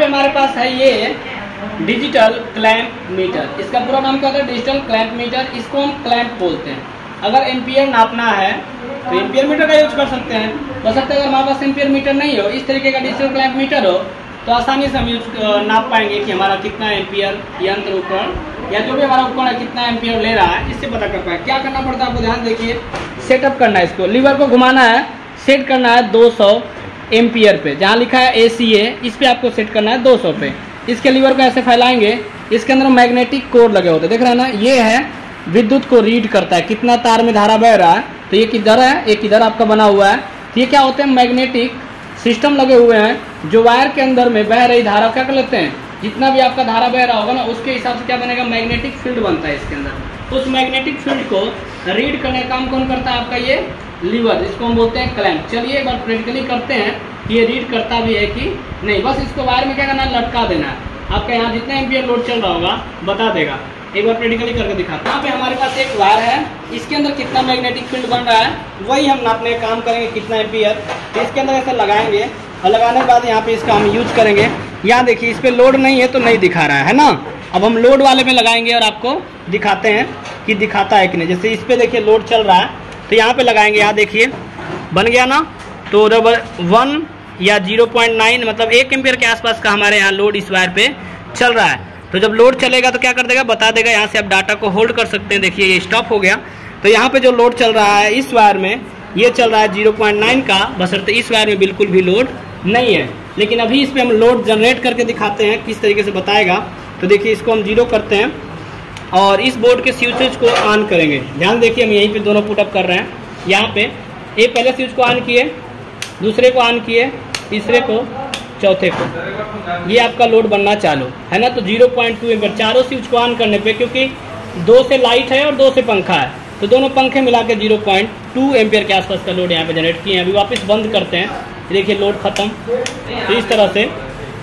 हमारे पास है ये डिजिटल क्लैंप मीटर। इसका पूरा नाम क्या होता है? Digital clamp meter. इसको हम क्लैंप बोलते हैं। अगर एम्पियर नापना है तो एम्पियर मीटर का यूज कर सकते हैं। बशर्ते अगर हमारे पास एम्पियर मीटर नहीं हो, इस तरीके का डिजिटल क्लैंप मीटर हो, तो आसानी से हम नाप पाएंगे कि हमारा कितना एम्पियर यंत्र उपकरण या जो भी हमारा उपकरण है कितना एम्पियर ले रहा है, इससे पता कर पाएंगे। क्या करना पड़ता है आपको ध्यान देखिए, सेटअप करना है। इसको लीवर को घुमाना है, सेट करना है 200 एम्पियर पे। जहाँ लिखा है ACA, इस पे आपको सेट करना है 200 पे। इसके लीवर को ऐसे फैलाएंगे, इसके अंदर मैग्नेटिक कोर लगे होते हैं, देख रहे हैं ना? ये है विद्युत को रीड करता है कितना तार में धारा बह रहा है। तो ये किधर है, एक इधर आपका बना हुआ है। तो ये क्या होते हैं? मैग्नेटिक सिस्टम लगे हुए हैं जो वायर के अंदर में बह रही धारा क्या कर लेते हैं, जितना भी आपका धारा बह रहा होगा ना, उसके हिसाब से क्या बनेगा? मैग्नेटिक फील्ड बनता है इसके अंदर। उस मैग्नेटिक फील्ड को रीड करने का काम कौन करता है? आपका ये लीवर, जिसको हम बोलते हैं क्लैंप। चलिए एक बार प्रैक्टिकली करते हैं कि ये रीड करता भी है कि नहीं। बस इसको वायर में क्या करना है? लटका देना है। आपका यहाँ जितना एम्पियर लोड चल रहा होगा बता देगा। एक बार प्रैक्टिकली करके दिखाते हैं। यहाँ पे हमारे पास एक वायर है, इसके अंदर कितना मैग्नेटिक फील्ड बन रहा है वही हम नापने का काम करेंगे, कितना एम्पियर। तो इसके अंदर ऐसे लगाएंगे और लगाने के बाद यहाँ पे इसका हम यूज करेंगे। यहाँ देखिए इस पर लोड नहीं है तो नहीं दिखा रहा है ना। अब हम लोड वाले में लगाएंगे और आपको दिखाते हैं कि दिखाता है कि नहीं। जैसे इस पर देखिए लोड चल रहा है तो यहाँ पे लगाएंगे, यहाँ देखिए बन गया ना। तो 1 या 0.9 मतलब 1 एम्पियर के आसपास का हमारे यहाँ लोड इस वायर पे चल रहा है। तो जब लोड चलेगा तो क्या कर देगा? बता देगा। यहाँ से आप डाटा को होल्ड कर सकते हैं। देखिए ये स्टॉप हो गया। तो यहाँ पे जो लोड चल रहा है इस वायर में, ये चल रहा है 0.9 का, बशर्ते इस वायर में बिल्कुल भी लोड नहीं है। लेकिन अभी इस पर हम लोड जनरेट करके दिखाते हैं किस तरीके से बताएगा। तो देखिए इसको हम 0 करते हैं और इस बोर्ड के स्विचेज को ऑन करेंगे। ध्यान देखिए हम यहीं पे दोनों पुटअप कर रहे हैं। यहाँ पे ये पहले स्विच को ऑन किए, दूसरे को ऑन किए, तीसरे को, चौथे को, ये आपका लोड बनना चालू है ना। तो 0.2 एम्पियर चारों स्विच को ऑन करने पे, क्योंकि 2 से लाइट है और 2 से पंखा है, तो दोनों पंखे मिला के 0.2 एम्पियर के आसपास का लोड यहाँ पे जनरेट किए हैं। अभी वापस बंद करते हैं, देखिए लोड खत्म। तो इस तरह से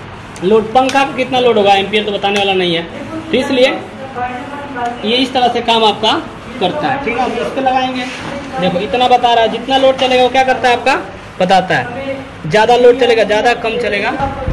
लोड, पंखा का कितना लोड होगा एम्पियर तो बताने वाला नहीं है, तो इसलिए ये इस तरह से काम आपका करता है। ठीक है, इस पर लगाएंगे, देखो इतना बता रहा है। जितना लोड चलेगा वो क्या करता है? आपका बताता है। ज़्यादा लोड चलेगा, ज़्यादा कम चलेगा।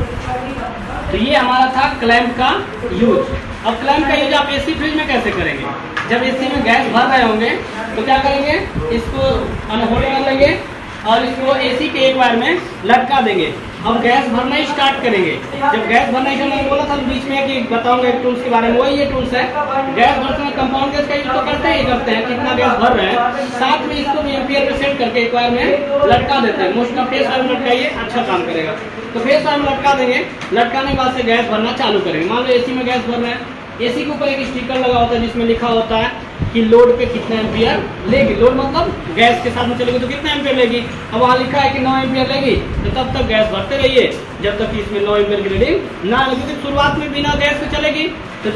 तो ये हमारा था क्लैंप का यूज। अब क्लैंप का यूज आप एसी फ्रिज में कैसे करेंगे? जब एसी में गैस भर रहे होंगे तो क्या करेंगे? इसको अनहोल्ड कर लेंगे और इसको एसी के एक वायर में लटका देंगे। अब गैस भरना ही स्टार्ट करेंगे। जब गैस भरना ही मैंने बोला था बीच में कि बताऊंगा एक टूल्स के बारे में, वही ये टूल्स है। गैस भरते में कंपाउंड गैस का यूज तो करते हैं कितना गैस भर रहे हैं, साथ में इसको भी एम्पियर पे सेट करके एक वायर में लटका देते हैं। मोस्ट ऑफ फेस वायर में लटकाइए, अच्छा काम करेगा। तो फेस वायर में लटका देंगे, लटकाने के बाद से गैस भरना चालू करेंगे। मान लो एसी में गैस भर रहे हैं, एसी के ऊपर एक स्टिकर लगा होता है जिसमें लिखा होता है कि लोड पे कितना एम्पियर लेगी। लोड मतलब गैस के साथ में चलेगी तो कितना एम्पियर लेगी। अब वहाँ लिखा है कि 9 एम्पियर लेगी, तो तब तक गैस भरते रहिए जब तक कि इसमें 9 एम्पियर की रीडिंग ना लगे। क्योंकि शुरुआत में बिना गैस के चलेगी तो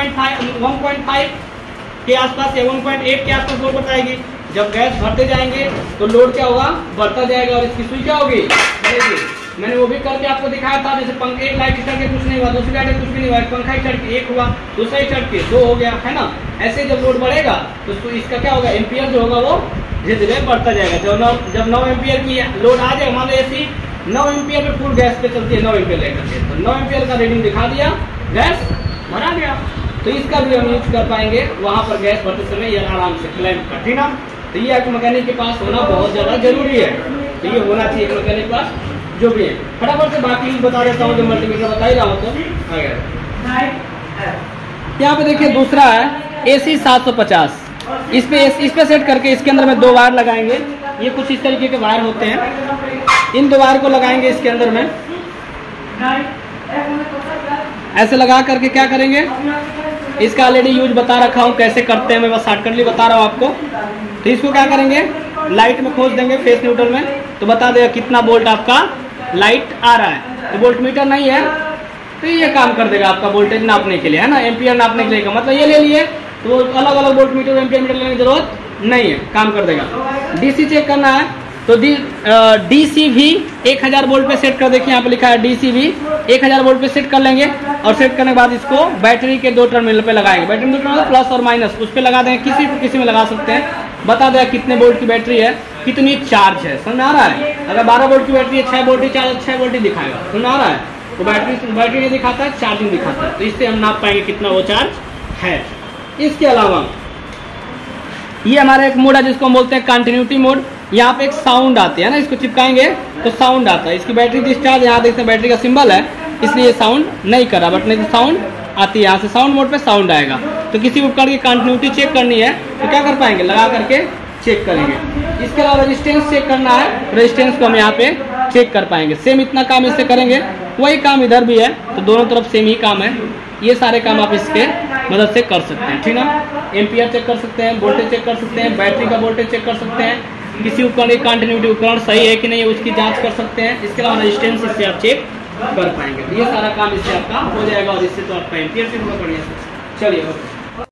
1.5 के आसपास या 1.8 के आसपास लोड बताएगी। जब गैस भरते जाएंगे तो लोड क्या होगा? बढ़ता जाएगा और इसकी सुई क्या होगी? बढ़ेगी। मैंने वो भी करके आपको दिखाया था। जैसे पंखे, एक लाइट चढ़ के कुछ नहीं हुआ, दूसरी लाइट कुछ भी नहीं हुआ, पंखा ही चढ़ के 1 हुआ, दूसरा ही चढ़ के 2 हो गया, है ना। ऐसे जब लोड बढ़ेगा तो इसका क्या होगा? एम्पियर जो होगा वो धीरे धीरे बढ़ता जाएगा। जब 9 एम्पियर की लोड आ जाए, मान लो एसी 9 एम्पियर पे फुल गैस पे चलती है, 9 एम्पियर लेकर के, तो 9 एम्पियर का रीडिंग दिखा दिया, गैस भरा गया। तो इसका भी हम यूज कर पाएंगे वहाँ पर गैस भरते समय, ये आराम से क्लैंप कर, ठीक ना। तो ये एक मैकेनिक के पास होना बहुत ज़्यादा जरूरी है। तो ये होना चाहिए एक मैकेनिक के पास जो भी है। फटाफट से बाकी बता देता हूँ, जो मल्टीमीटर बता ही रहा हूँ। तो यहाँ पे देखिए दूसरा है AC 750। इस पे सेट करके इसके अंदर में 2 वायर लगाएंगे। ये कुछ इस तरीके के वायर होते हैं। इन 2 वायर को लगाएंगे इसके अंदर में, ऐसे लगा करके क्या करेंगे? इसका ऑलरेडी यूज बता रखा हूँ कैसे करते हैं, मैं बस शॉर्टकटली बता रहा हूँ आपको। तो इसको क्या करेंगे? लाइट में खोज देंगे, फेस न्यूट्रल में, तो बता देगा कितना वोल्ट आपका लाइट आ रहा है। तो वोल्ट मीटर नहीं है तो ये काम कर देगा आपका वोल्टेज नापने के लिए, है ना, एम्पियर नापने के लिए। मतलब ये ले लिए तो अलग अलग वोल्ट मीटर एम्पियर मीटर लेने की जरूरत नहीं है, काम कर देगा। डीसी चेक करना है तो डीसी भी 1000 वोल्ट पे सेट कर, देखिए यहाँ पे लिखा है डीसी भी 1000 वोल्ट पे सेट कर लेंगे। और सेट करने के बाद इसको बैटरी के 2 टर्मिनल पे लगाएंगे। बैटरी में 2 टर्मिनल प्लस और माइनस उस पे लगा देंगे, किसी में लगा सकते हैं। बता देगा कितने वोल्ट की बैटरी है, कितनी चार्ज है, समझ में आ रहा है। अगर 12 वोल्ट की बैटरी है, 6 वोल्ट चार्ज, 6 वोल्ट दिखाएगा, समझ में आ रहा है। वो बैटरी ये दिखाता है, चार्जिंग दिखाता है, तो इससे हम नाप पाएंगे कितना वो चार्ज है। इसके अलावा ये हमारा एक मोड है जिसको हम बोलते हैं कंटिन्यूटी मोड। यहाँ पे एक साउंड आते हैं ना, इसको चिपकाएंगे तो साउंड आता है। इसकी बैटरी डिस्चार्ज, यहाँ देखते हैं बैटरी का सिंबल है, इसलिए साउंड नहीं कर रहा, बट नहीं तो साउंड आती है। यहाँ से साउंड मोड पे साउंड आएगा। तो किसी उपकरण की कंटिन्यूटी चेक करनी है तो क्या कर पाएंगे, लगा करके चेक करेंगे। इसके अलावा रेजिस्टेंस चेक करना है, रेजिस्टेंस को हम यहाँ पे चेक कर पाएंगे। सेम इतना काम इससे करेंगे, वही काम इधर भी है, तो दोनों तरफ सेम ही काम है। ये सारे काम आप इसके मदद से कर सकते हैं, ठीक ना। एम्पियर चेक कर सकते हैं, वोल्टेज चेक कर सकते हैं, बैटरी का वोल्टेज चेक कर सकते हैं, किसी उपकरण की कंटिन्यूटी उपकरण सही है कि नहीं है उसकी जांच कर सकते हैं। इसके अलावा रेजिस्टेंस इससे आप चेक कर पाएंगे। तो ये सारा काम इससे आपका हो जाएगा और इससे तो आपका एम्पियर चेक होगा बढ़िया से। चलिए ओके।